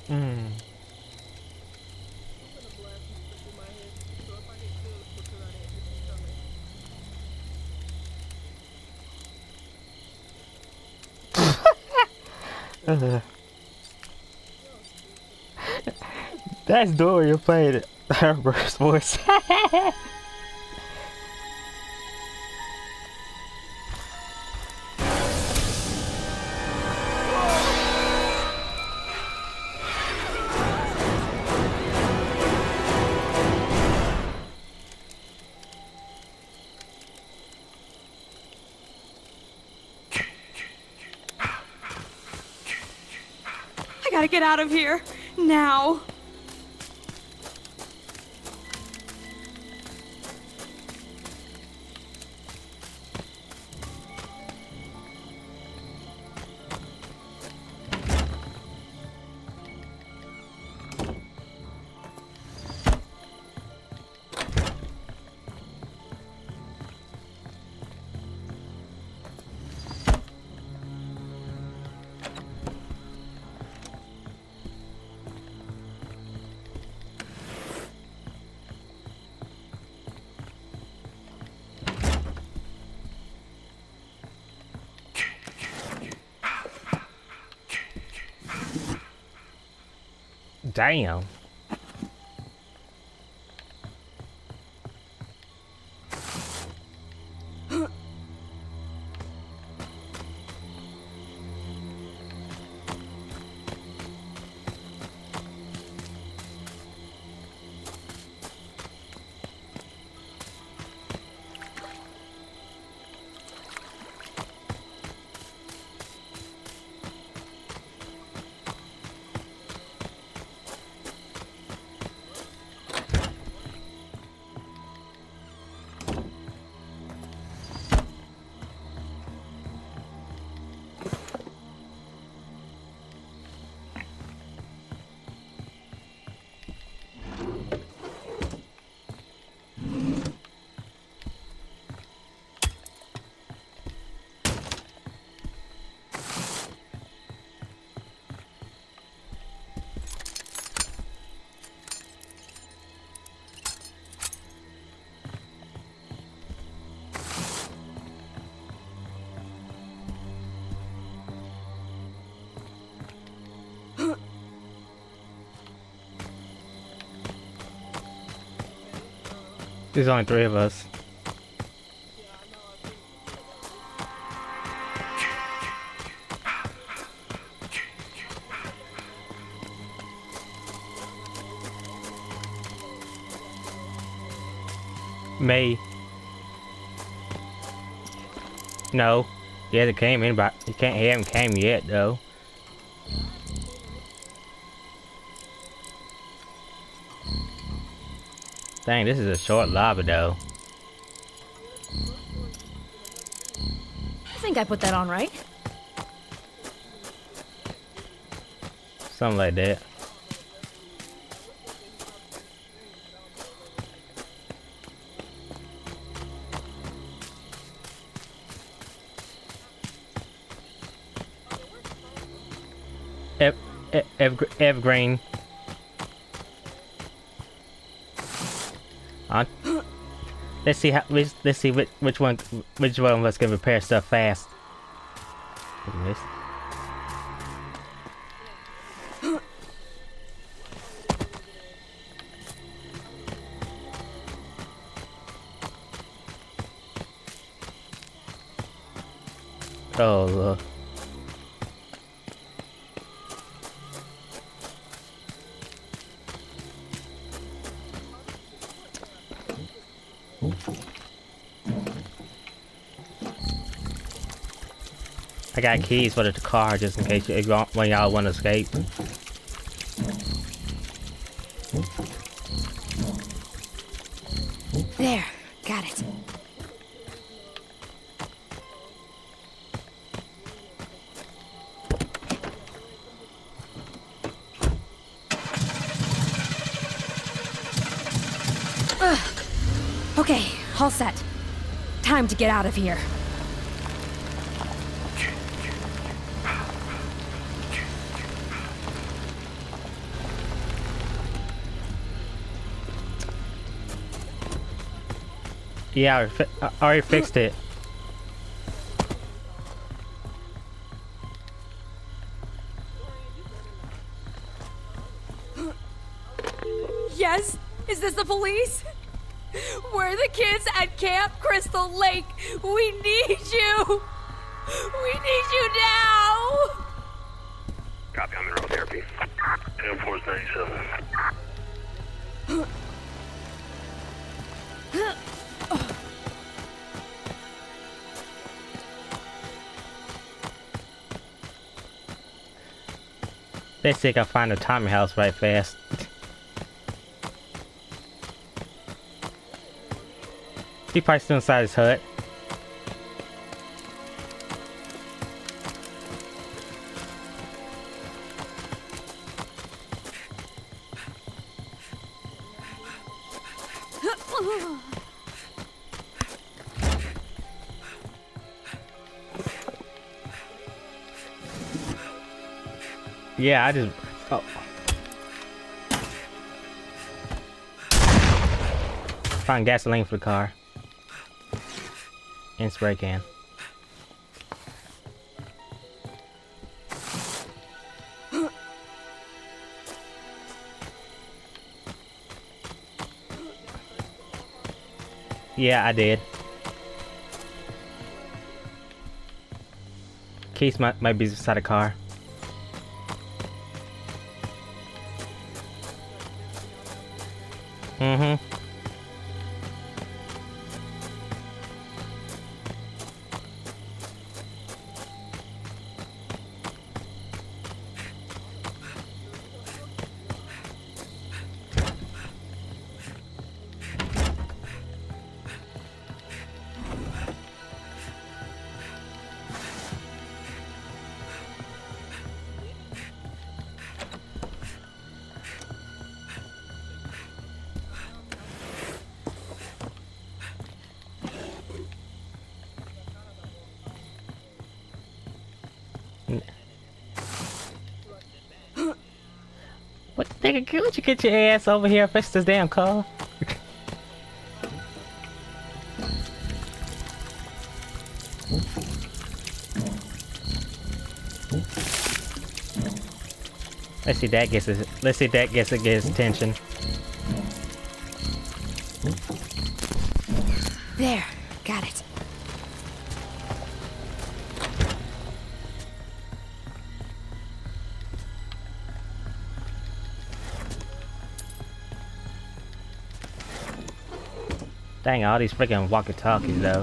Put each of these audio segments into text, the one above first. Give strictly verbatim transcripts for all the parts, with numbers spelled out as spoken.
Mm. Uh, that's Dory played Herbert's voice. I gotta get out of here now. Damn. There's only three of us. Me. No. He hasn't came in, but he can't. He haven't came yet, though. Dang, this is a short lobby, though. I think I put that on right. Something like that. Ev Ev Ev Evergreen. Uh, let's see how. Let's, let's see which which one which one of us can repair stuff fast. Look at this. Oh look. I got keys for the car just in case you, when y'all want to escape. There, got it. Ugh. Okay, all set. Time to get out of here. Yeah, I already, fi I already fixed it. Yes? Is this the police? We're the kids at Camp Crystal Lake. We need you. We need you now. Copy, I'm in road therapy. ten four ninety-seven. They say I can find the Tommy house right fast. He probably still inside his hut. Yeah, I just... Oh. Find gasoline for the car. And spray can. Yeah, I did. Keys might, might be inside the car. Mm-hmm. What, nigga, can't you get your ass over here and fix this damn car? Let's see if that gets his, let's see if that gets it gets his attention. There, got it. Dang, all these freaking walkie-talkies though.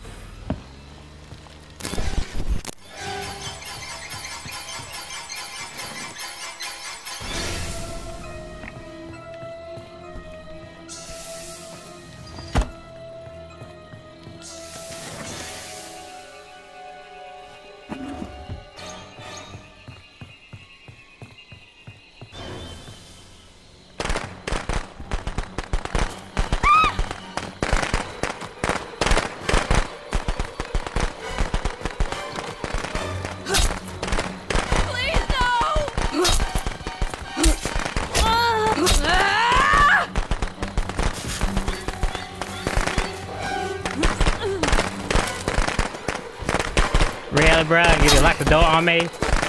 Really, bruh? You lock the door on me?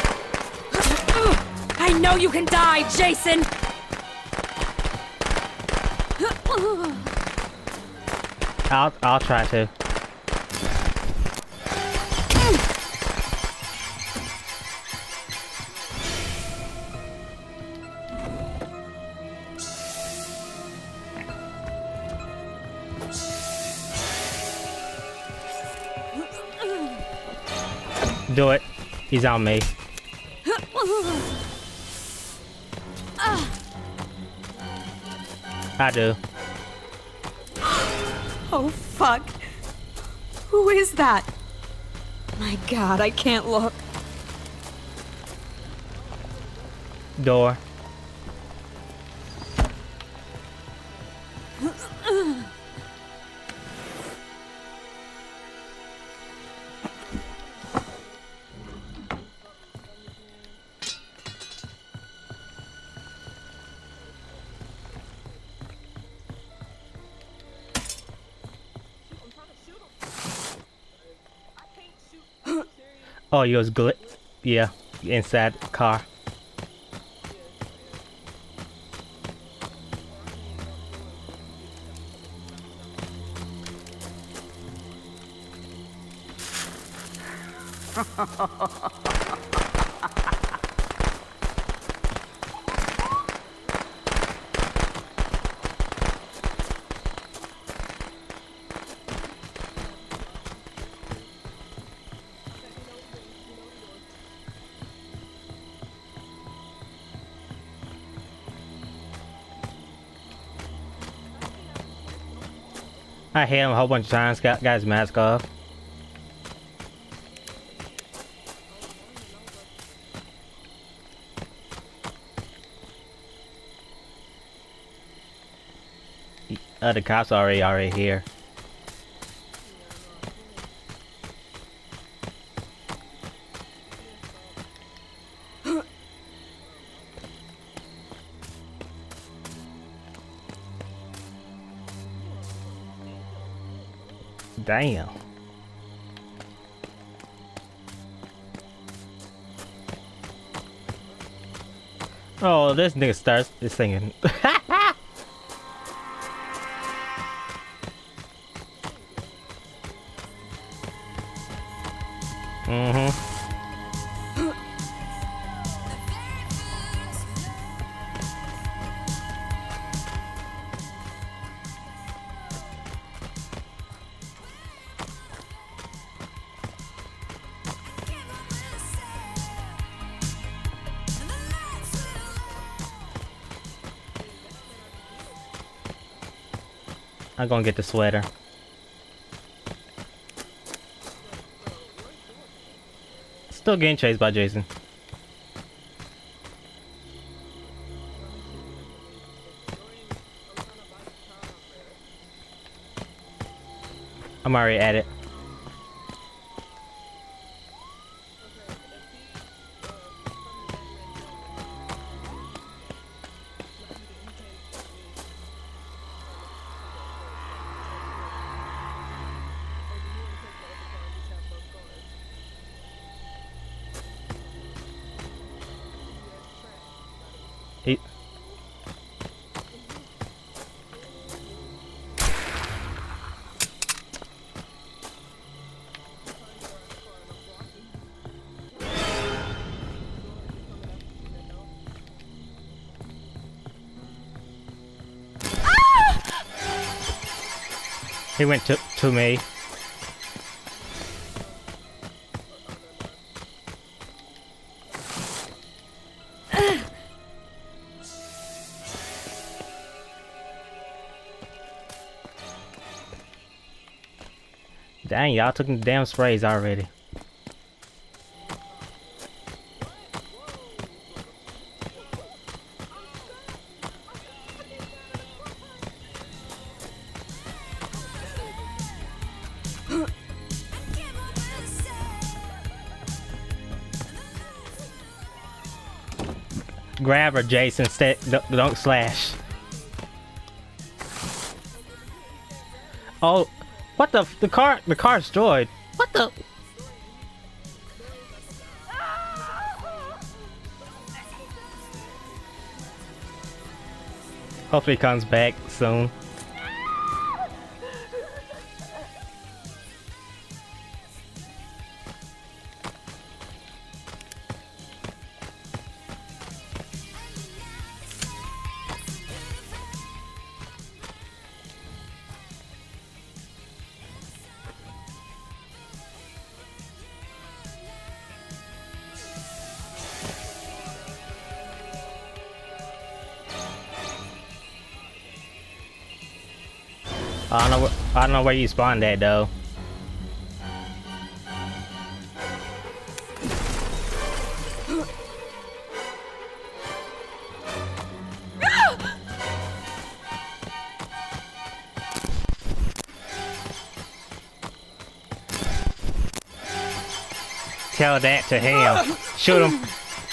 I know you can die, Jason! I'll, I'll try to. Do it. He's on me. I do. Oh, fuck. Who is that? My God, I can't look. Door. Oh, you was gl- yeah, inside the car. I hit him a whole bunch of times, got, got his mask off. Uh, the cops already already here. Damn. Oh, this nigga starts singing. Mm-hmm. I'm gonna get the sweater. Still getting chased by Jason. I'm already at it. He He went to to me. Dang, y'all took the damn sprays already. Grab her, Jason. Stay, don't, don't slash. Oh, what the? The car, the car destroyed. What the? Hopefully, he comes back soon. I don't know. I don't know where you spawned at though. Tell that to him. Shoot him.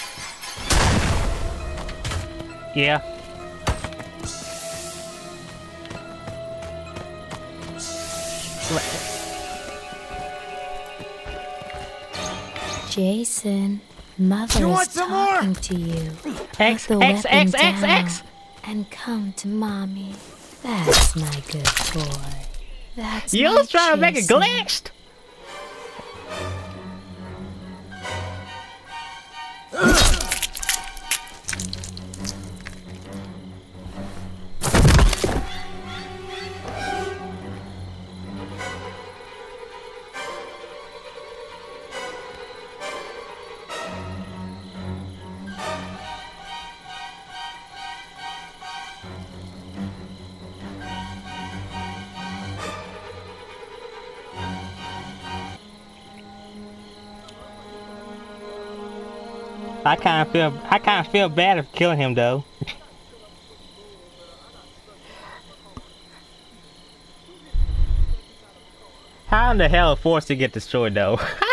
Yeah. Jason, Mother You is want some more? talking to you. X, Put the X, weapon X, X, down X. and come to Mommy. That's my good boy. That's You my was trying to make it Jason. glitched. I kind of feel, I kind of feel bad of killing him though. How in the hell is Force to get destroyed though?